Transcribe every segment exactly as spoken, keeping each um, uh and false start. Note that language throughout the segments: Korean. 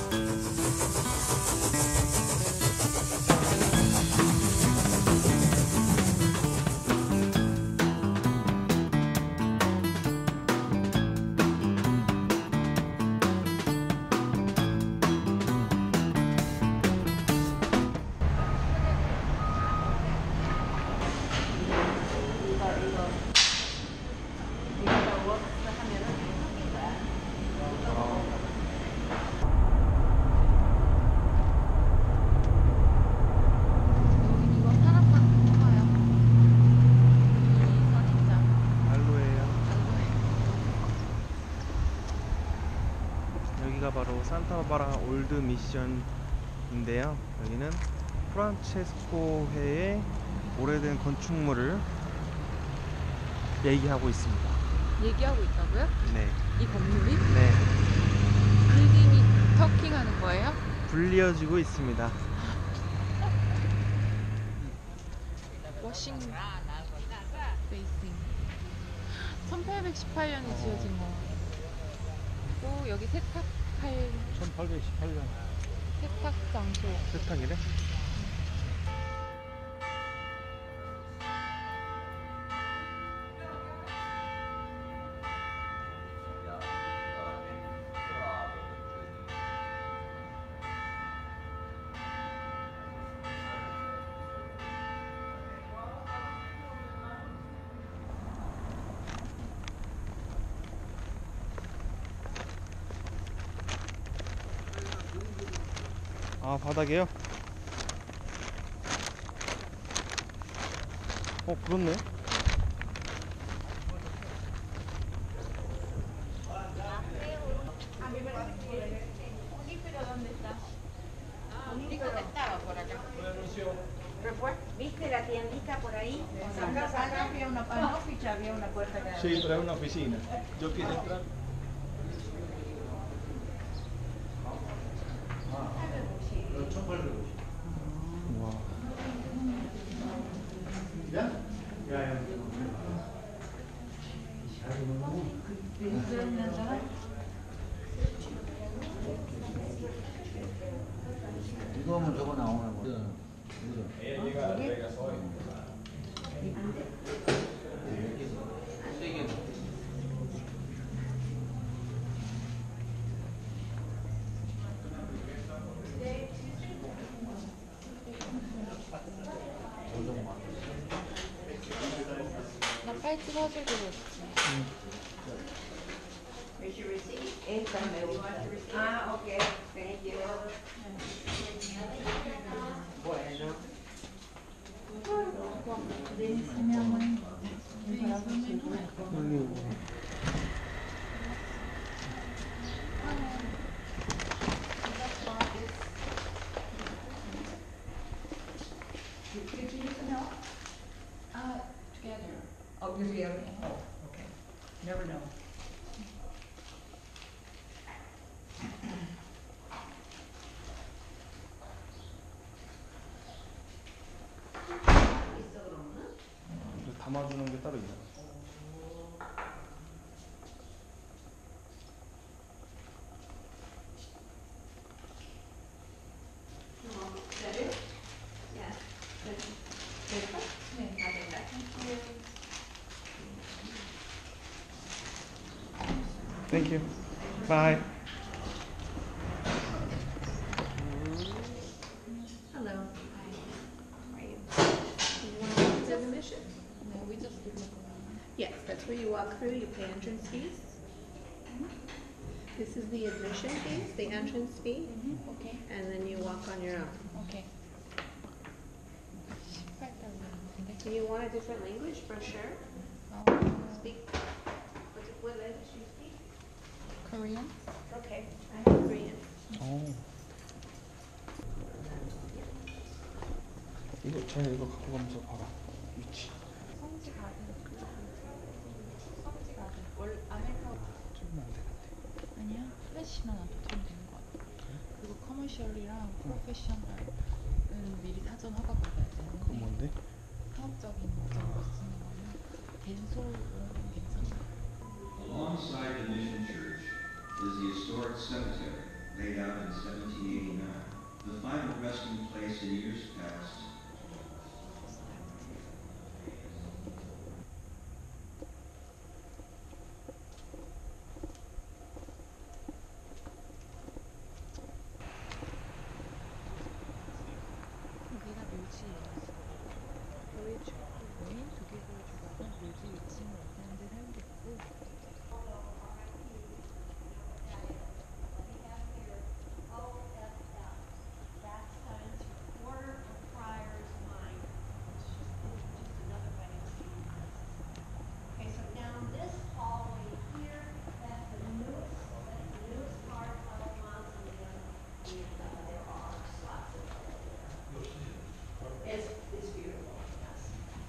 여기가 바로 산타바바라 올드 미션인데요. 여기는 프란체스코회의 오래된 건축물을 얘기하고 있습니다. 얘기하고 있다고요? 네. 이 건물이? 네. 빌딩이 터킹하는 거예요? 불리어지고 있습니다. 워싱 베이싱 천팔백십팔 년에 지어진 거. 또 여기 세탁할 천팔백십팔 년 세탁 장소. 세탁이래? 아, 바닥에요? 어, 그렇네. ¿Viste la tiendita por ahí? Acá, acá había una, en Office había una puerta que... Sí, pero es una oficina. Yo quiero entrar. 와. ¿Ya? Ya, ya. 이거 하면 저거 나오는 거. Ella llega a Las Vegas hoy. 나 팔찌 사주기로 했지. Esta me gusta. Ah, ok. Thank you. Bueno. 아, together. Oh, you're the other. Oh, okay. Never know. 담아주는 게 따로 있나? Thank you. Bye. Hello. Hi. How are you? You want to go to the mission? No, we just Yes, that's where you walk through, you pay entrance fees. This is the admission fees, the entrance fee, okay. and then you walk on your own. Okay. 십팔 달러인데. Do you want a different language brochure? 어, Speak, what, what language do you speak? Korean? Okay, I have Korean. 어. 이거 쟤 이거 갖고 가면서 봐라. 위치. 성지 가든. 성지 가든. 월 아메리카 찍으면 안 되는데. 아니야. 플래시만 안 터트리면 되는 거 같아. 그리고 커머셜이랑 프로페셔널은 미리 사전 허가 받아야 되는데. 그건 뭔데? 상업적인 목적으로 쓰는 거는 벤솔은 괜찮아. Alongside the Mission Church is the historic cemetery, laid out in seventeen eighty-nine. The final resting place in years past. 여기가 묘지예요. 보여주고 메인 두 개 보여주고 묘지 이 층 어디는데 사용돼 있고. Okay, so down this hallway here, that's the newest, that's the newest part of the mausoleum, and uh, there are slots of there. It's, it's beautiful, yes.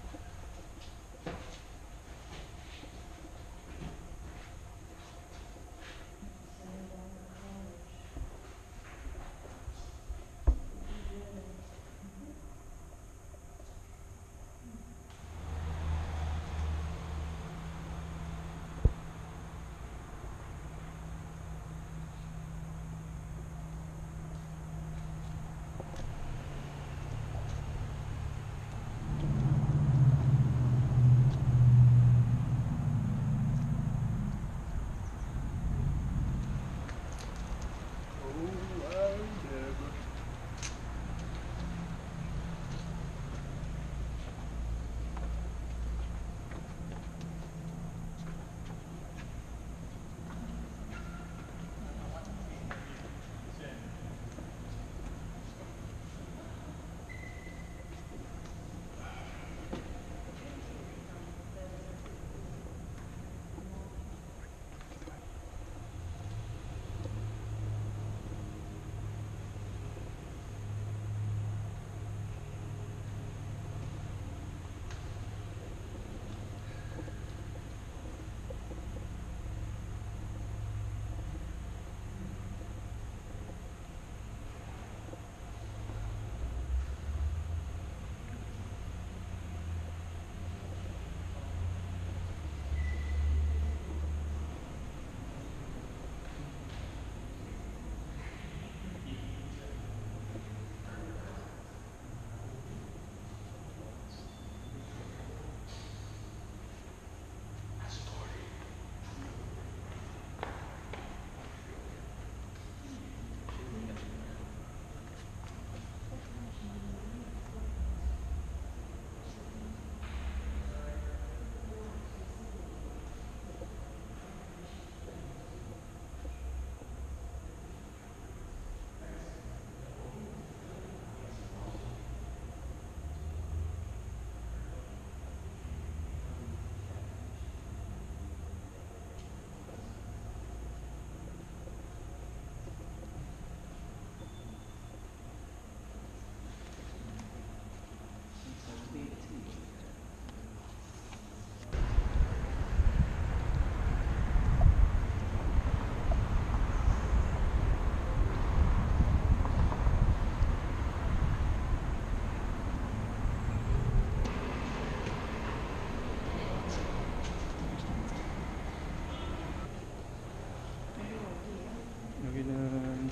여기는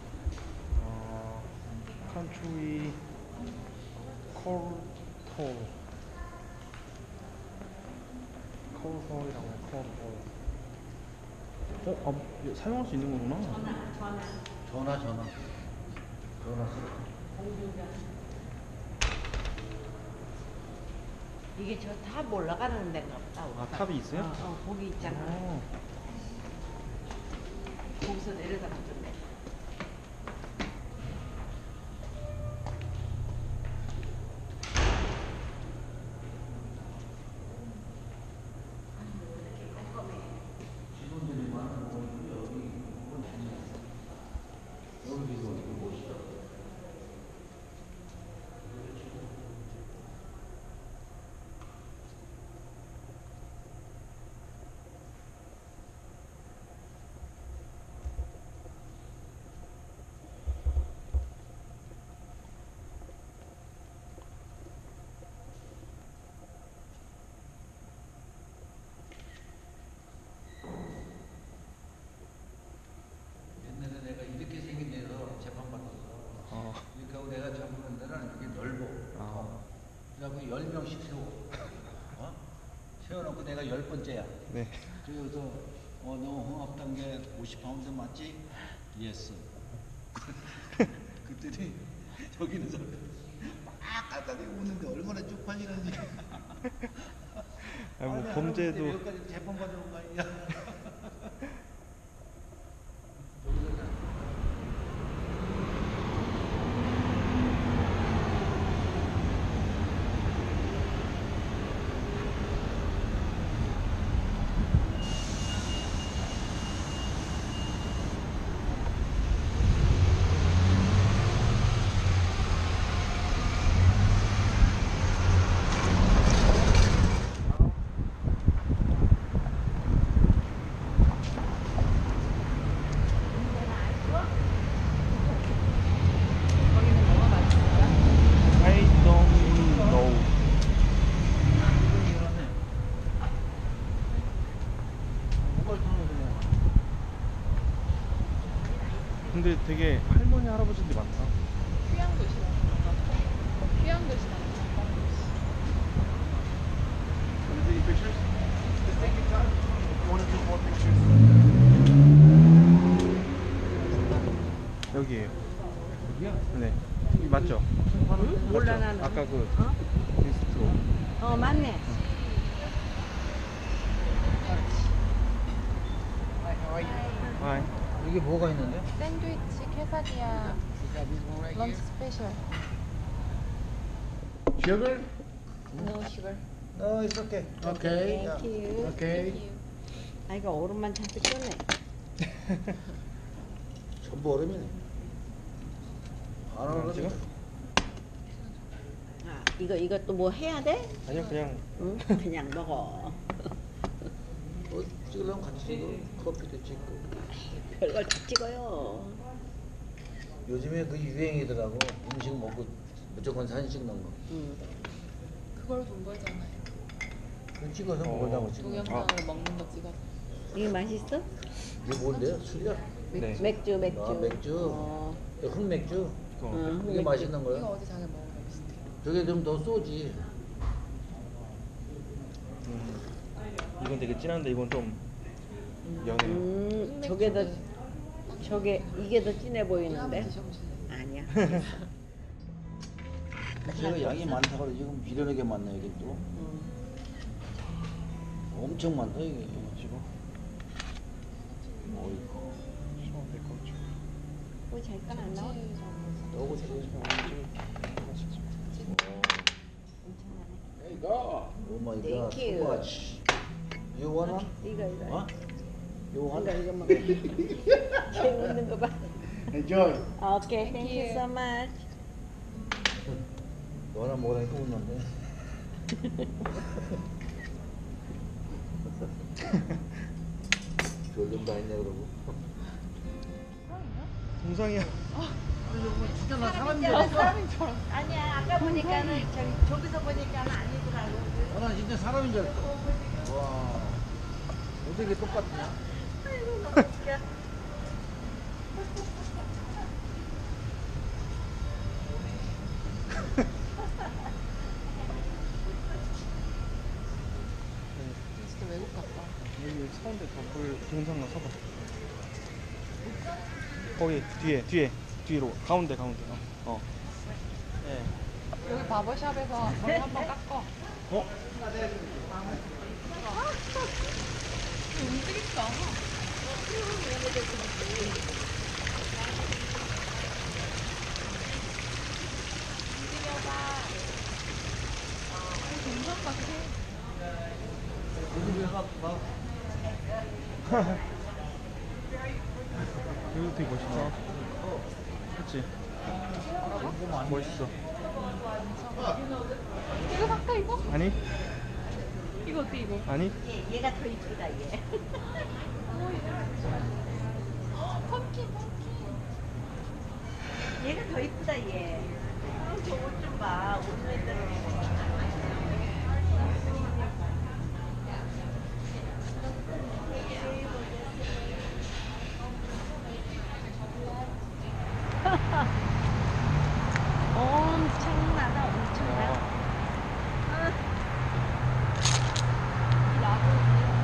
어, 컨트리 콜톨 콜톨이라고 해. 콜톨. 어? 아, 이거 사용할 수 있는 거구나. 전화 전화 전화 쓰 이게 저 탑 올라가는 데인가 보다. 아, 탑이 있어요? 어, 어, 거기 있잖아. 어. 거기서 내려다가 좀 내. 번째야. 네. 그래서 어, 너 홍합 게 오십 파운드 맞지? 예스. 그랬더니 저기 있는 사람 막 깔깔대고 웃는데 얼마나 쪽팔리는지. 아니 뭐 아니, 범죄도 여기까지 재판 받으러 온 거 아니냐. 거기는 뭐가 맛있을까? I don't know. 근데 되게 할머니 할아버지들이 많다. 휴양 도시라서 그런가 봐. 휴양 도시라서 관광 도시. 여기에요. 여기야? 네. 맞죠? 몰라, 맞죠? 나는. 아까 그 어? 비스트로. 어, 맞네. 하이. 이게 뭐가 있는데? 샌드위치 케사디아 런치 스페셜. Sugar? No sugar. No, it's okay. Okay. Thank you. Okay. 아이고, 얼음만 잔뜩 꼈네. 전부 얼음이네. 안 얼음 지금? 아, 이거, 이것도 뭐 해야 돼? 아니요 그냥 응? 그냥 먹어. 뭐 찍으려면 같이 찍어. 커피도 찍고. 별걸 다 찍어요. 요즘에 그 유행이더라고. 음식 먹고 무조건 사진 찍는 거. 응. 그걸 돈 벌잖아요. 그 찍어서 어. 먹으려고 찍는 거. 동영상으로 먹는 거 찍어서. 이게 맛있어? 이게 뭔데요? 술이야? 네. 맥주, 맥주. 아, 맥주. 어, 흑맥주. 이거 응, 이게 맥주. 맛있는 이거 거야? 어제 저녁 먹은 거 비슷해. 저게 좀 더 쏘지. 음, 이건 되게 진한데 이건 좀 연해요. 음, 저게 더, 저게, 이게 더 진해 이거 보이는데? 한번 드셔보실래요? 아니야. 제가 양이 많다고 그래. 지금 미련하게 많네 이게 또. 음. 엄청 많다 이게. 지금 어이구. 시원할 것 같죠. 뭐 잠깐 안 나와? 너고 지금. 괜찮아네. 오 마이 갓. Thank you. So much. You want one? 이거, 이거. 어? You want? 이거, 이거 먹어. 쟤 웃는 거 봐. Enjoy. 오케이, thank you so much. 너 하나 먹으라니까 웃는데. 별놈 다 있네 그러고. 동상이야. 진짜 나 사람인처럼. 아니야, 아까 보니까는 저기 저기서 보니까는 아니더라고. 어, 나 진짜 사람인 줄 알았어. 와. 어떻게 이렇게 똑같냐? 아이고 너무 웃겨. 진짜 외국 같다. 여기 사운드 덤불 동상나 서봐. 거기 뒤에 뒤에 뒤로 가운데 가운데. 어. 어. 예. 여기 바버샵에서 머리 한번 깎어. 어? 움직이지도 않아. 동상 같아. 요즘 봐, 봐. 이거 되게 멋있다. 그치? 멋있어. 이거 살까 이거? 아니? 이거 어때 이거? 아니? 얘, 얘가 더 이쁘다 얘. 펌킨 펌킨. 얘가 더 이쁘다 얘. 저 옷 좀 봐. 옷 맨들어. 엄청나다 엄청나. 와. 이 나무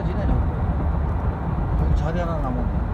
사라지네, 저거. 여기 자리 하나 남았네.